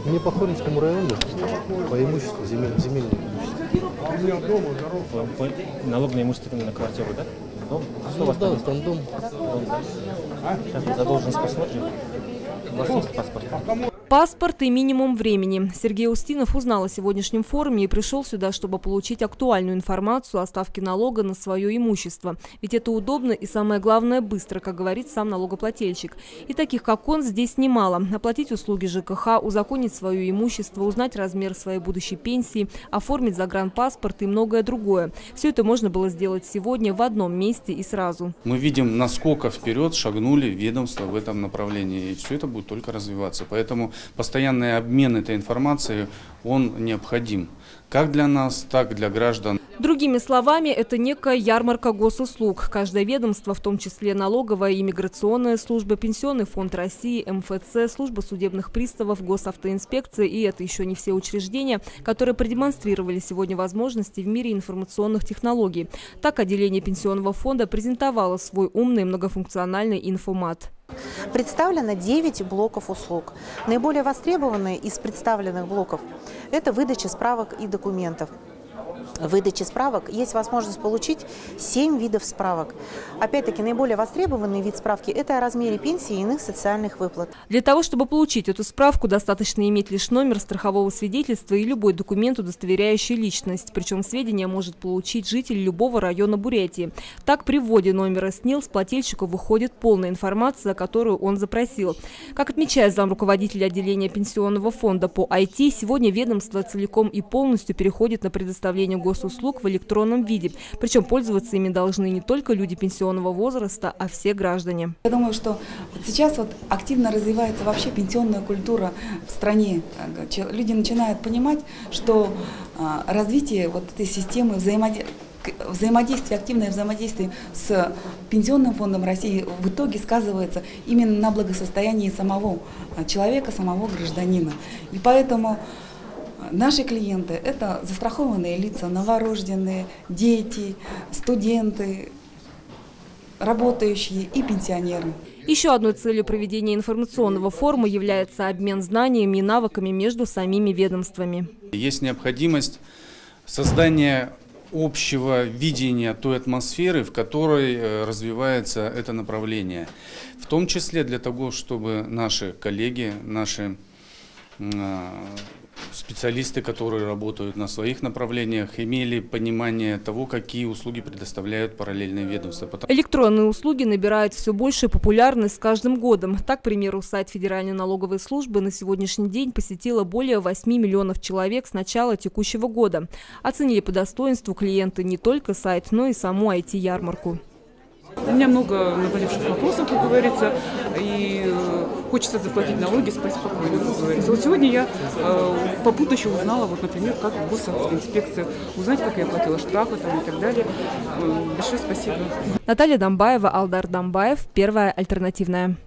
Мне по Хоринскому району по имуществу, земельное имущество. Налог на имущество на квартиру, да? Дом? Что у вас Да, там дом. Сейчас задолженность посмотрим. У вас есть паспорт? Паспорт и минимум времени. Сергей Устинов узнал о сегодняшнем форуме и пришел сюда, чтобы получить актуальную информацию о ставке налога на свое имущество. Ведь это удобно и, самое главное, быстро, как говорит сам налогоплательщик. И таких, как он, здесь немало. Оплатить услуги ЖКХ, узаконить свое имущество, узнать размер своей будущей пенсии, оформить загранпаспорт и многое другое. Все это можно было сделать сегодня в одном месте и сразу. Мы видим, насколько вперед шагнули ведомства в этом направлении. И все это будет только развиваться. Поэтому постоянный обмен этой информацией, он необходим как для нас, так и для граждан. Другими словами, это некая ярмарка госуслуг. Каждое ведомство, в том числе налоговая и миграционная служба, Пенсионный фонд России, МФЦ, служба судебных приставов, госавтоинспекция, и это еще не все учреждения, которые продемонстрировали сегодня возможности в мире информационных технологий. Так, отделение Пенсионного фонда презентовало свой умный многофункциональный инфомат. Представлено 9 блоков услуг. Наиболее востребованные из представленных блоков – это выдача справок и документов. В выдаче справок есть возможность получить 7 видов справок. Опять-таки, наиболее востребованный вид справки – это о размере пенсии и иных социальных выплат. Для того, чтобы получить эту справку, достаточно иметь лишь номер страхового свидетельства и любой документ, удостоверяющий личность. Причем сведения может получить житель любого района Бурятии. Так, при вводе номера СНИЛ с плательщика выходит полная информация, которую он запросил. Как отмечает замруководителя отделения Пенсионного фонда по IT, сегодня ведомство целиком и полностью переходит на предоставление госуслуг в электронном виде. Причем пользоваться ими должны не только люди пенсионного возраста, а все граждане. Я думаю, что сейчас активно развивается вообще пенсионная культура в стране. Люди начинают понимать, что развитие этой системы взаимодействие, активное взаимодействие с Пенсионным фондом России в итоге сказывается именно на благосостоянии самого человека, самого гражданина. И поэтому наши клиенты – это застрахованные лица, новорожденные, дети, студенты, работающие и пенсионеры. Еще одной целью проведения информационного форума является обмен знаниями и навыками между самими ведомствами. Есть необходимость создания общего видения той атмосферы, в которой развивается это направление. В том числе для того, чтобы наши коллеги, наши специалисты, которые работают на своих направлениях, имели понимание того, какие услуги предоставляют параллельные ведомства. Электронные услуги набирают все большую популярность с каждым годом. Так, к примеру, сайт Федеральной налоговой службы на сегодняшний день посетило более 8 миллионов человек с начала текущего года. Оценили по достоинству клиенты не только сайт, но и саму IT-ярмарку. У меня много наболевших вопросов, как говорится, и хочется заплатить налоги, спать спокойно, как говорится. Вот сегодня я попутно еще узнала, например, как в госинспекции узнать, как я платила штрафы и так далее. Большое спасибо. Наталья Домбаева, Алдар Домбаев, Первая альтернативная.